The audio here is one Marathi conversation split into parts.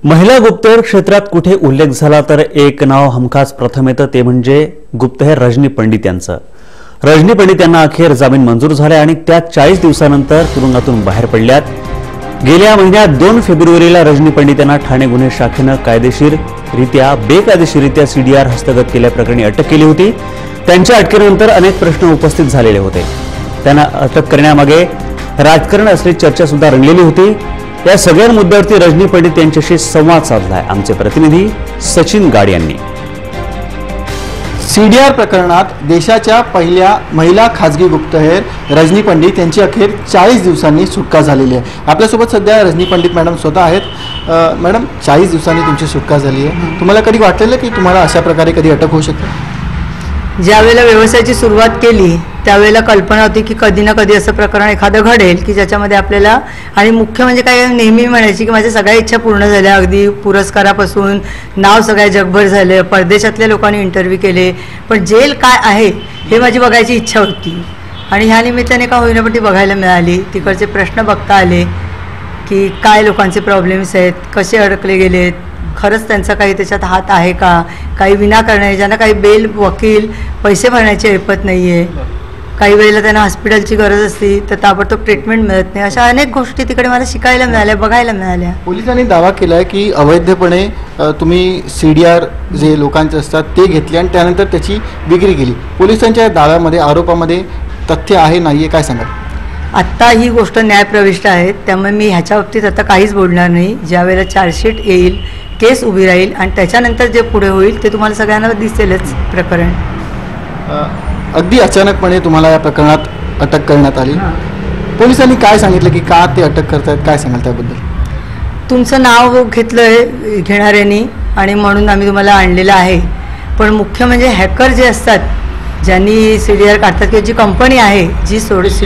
महिला गुप्तहेर क्षेत्रात कुठे उल्लेख झाला तर एक नाव हमखास प्रथम येतं ते म्हणजे गुप्तहेर रजनी पंडित यांचं। रजनी पंडित यांना अखेर जामीन मंजूर झाला आणि त्या 40 दिवसानंतर तुरुंगातून बाहेर पडल्यात। गेल्या महिन्यात 2 फेब्रुवारीला रजनी पंडित यांना ठाणे गुन्हे शाखेनं बेकायदेशीररित्या CDR हस्तगत केल्याप्रकरणी अटक केली होती। त्यांच्या अटकेनंतर अनेक प्रश्न उपस्थित झालेले होते। त्यांना अटक करण्यामागे राजकारण असल्याची चर्चा सुद्धा रंगलेली होती। या सगळ्या मुद्द्यावरती रजनी पंडित यांच्याशी संवाद साधलाय आमचे प्रतिनिधी सचिन गाड यांनी। CDR प्रकरणात देशाच्या पहिल्या महिला खाजगी गुप्तहेर रजनी पंडित यांची अखेर 40 दिवसांनी सुटका झालेली आहे। आपल्यासोबत सध्या रजनी पंडित मॅडम स्वतः आहेत। मॅडम, 40 दिवसांनी तुमची सुटका झाली आहे, तुम्हाला कधी वाटलेलं की तुम्हाला अशा प्रकारे कधी अटक होऊ शकते? ज्यावेळेला व्यवसायाची सुरुवात केली त्यावेळेला कल्पना होती की कधी ना कधी असं प्रकरण एखादं घडेल की ज्याच्यामध्ये आपल्याला, आणि मुख्य म्हणजे काय, नेहमी म्हणायची की माझ्या सगळ्या इच्छा पूर्ण झाल्या, अगदी पुरस्कारापासून नाव सगळ्या जगभर झालं, परदेशातल्या लोकांनी इंटरव्ह्यू केले, पण जेल काय आहे हे माझी बघायची इच्छा होती आणि ह्या निमित्ताने का होईना पण ती बघायला मिळाली। तिकडचे प्रश्न बघता आले की काय लोकांचे प्रॉब्लेम्स आहेत, कसे अडकले गेलेत, खरंच त्यांचा काही त्याच्यात हात आहे का, काही विनाकारण ज्यांना काही बेल, वकील, पैसे भरण्याची ऐपत नाही आहे, काही वेळेला त्यांना हॉस्पिटलची गरज असते तर ताबडतोब ट्रीटमेंट मिळत नाही, अशा अनेक गोष्टी तिकडे मला शिकायला मिळाल्या, बघायला मिळाल्या। पोलिसांनी दावा केला आहे की अवैधपणे तुम्ही CDR जे लोकांचे असतात ते घेतले आणि त्यानंतर त्याची विक्री केली। पोलिसांच्या दाव्यामध्ये, आरोपामध्ये तथ्य आहे नाहीये, काय सांगा? आत्ता ही गोष्ट न्यायप्रविष्ट आहे, त्यामुळे मी ह्याच्या बाबतीत आता काहीच बोलणार नाही। ज्यावेळेला चार्जशीट येईल, केस उभी राहील आणि त्याच्यानंतर जे पुढे होईल ते तुम्हाला सगळ्यांना दिसेलच प्रकरण। अगदी अचानकपणे तुम्हाला या प्रकरणात अटक करण्यात आली, पोलिसांनी काय सांगितलं की का ते अटक करतायत, काय सांगाल त्याबद्दल? तुमचं नाव घेतलंय घेणाऱ्यांनी आणि म्हणून आम्ही तुम्हाला आणलेलं आहे, पण मुख्य म्हणजे हॅकर जे असतात, ज्यांनी CDR काढतात किंवा जी कंपनी आहे जी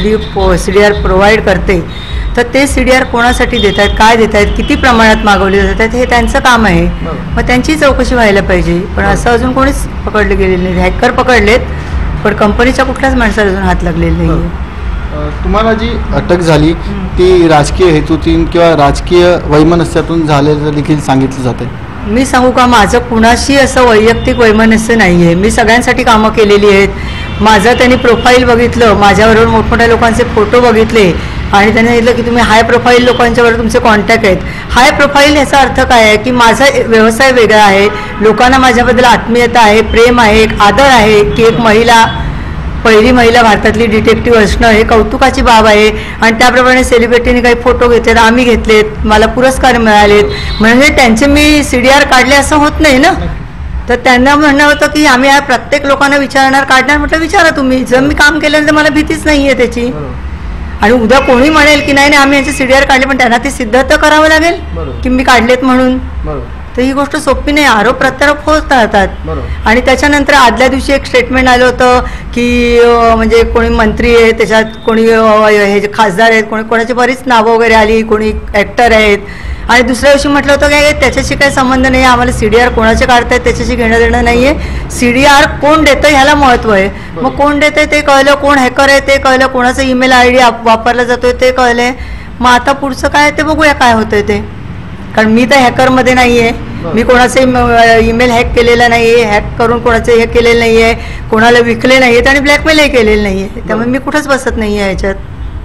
CDR प्रोव्हाइड करते, तर ते CDR कोणासाठी देत आहेत, काय देत आहेत, किती प्रमाणात मागवले जातात, हे त्यांचं काम आहे। मग त्यांची चौकशी व्हायला पाहिजे, पण असं अजून कोणीच पकडले गेलेले नाही। हॅकर पकडलेत पण कंपनीच्या कुठल्याच माणसाला अजून हात लागलेले नाही। तुम्हाला जी अटक झाली ती राजकीय हेतूतून किंवा राजकीय वैमनस्यातून झालेलं देखील सांगितलं जाते। मी सांगू का, माझं कुणाशी असं वैयक्तिक वैमनस्य नाही आहे, मी सगळ्यांसाठी कामं केलेली आहेत। माझं त्यांनी प्रोफाईल बघितलं, माझ्याबरोबर मोठमोठ्या लोकांचे फोटो बघितले आणि त्यांनी सांगितलं की तुम्ही हाय प्रोफाईल लोकांच्याबरोबर तुमचे कॉन्टॅक्ट आहेत। हाय प्रोफाईल ह्याचा अर्थ काय आहे की माझा व्यवसाय वेगळा आहे, लोकांना माझ्याबद्दल आत्मीयता आहे, प्रेम आहे, एक आदर आहे की एक महिला, पहिली महिला भारतातली डिटेक्टिव्ह असणं हे कौतुकाची बाब आहे। आणि त्याप्रमाणे सेलिब्रिटीने काही फोटो घेतलेत, आम्ही घेतलेत, मला पुरस्कार मिळालेत, म्हणजे त्यांचे मी CDR काढले असं होत नाही ना। तर त्यांना म्हणणं होतं की आम्ही प्रत्येक लोकांना विचारणार, काढणार, म्हटलं विचारा तुम्ही, जर मी काम केलं तर मला भीतीच नाही आहे त्याची। आणि उद्या कोणी म्हणेल की नाही नाही आम्ही यांचे CDR काढले, पण त्यांना ते सिद्ध तर करावं लागेल की मी काढलेत म्हणून। तर ही गोष्ट सोपी नाही, आरोप प्रत्यारोप होत राहतात। आणि त्याच्यानंतर आदल्या दिवशी एक स्टेटमेंट आलं होतं की म्हणजे कोणी मंत्री आहे, त्याच्यात कोणी हे खासदार आहेत, कोणी कोणाची बरीच नावं वगैरे आली, कोणी ॲक्टर आहेत, आणि दुसऱ्या दिवशी म्हटलं होतं काय त्याच्याशी काही संबंध नाही, आम्हाला CDR कोणाचे काढतायत त्याच्याशी घेणं देणं नाही आहे, CDR कोण देतं ह्याला महत्त्व आहे। मग कोण देतंय ते कळलं, कोण हॅकर आहे ते कळलं, कोणाचा ईमेल ID वापरला जातोय ते कळलंय। मग आता पुढचं काय ते बघूया काय होतंय ते, कारण मी तर हॅकरमध्ये नाही आहे, मी कोणाचे ईमेल हॅक केलेला नाही आहे, हॅक करून कोणाचे हे केलेलं नाही आहे, कोणाला विकले नाही आहेत आणि ब्लॅकमेलही केलेलं नाही आहे, त्यामुळे मी कुठंच बसत नाही आहे ह्याच्यात।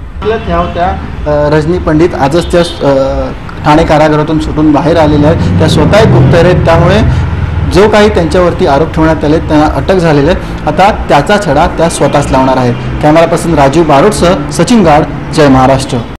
त्या रजनी पंडित आजच त्या ठाणे कारागृहातून सुटून बाहेर आलेल्या आहेत, त्या स्वतः एक गुप्तहेर आहेत, त्यामुळे जो काही त्यांच्यावरती आरोप ठेवण्यात आले त्यांना अटक झालेले आहे, आता त्याचा छडा त्या स्वतःच लावणार आहेत। कॅमेरा पर्सन राजू बारोटसह सचिन गाड, जय महाराष्ट्र।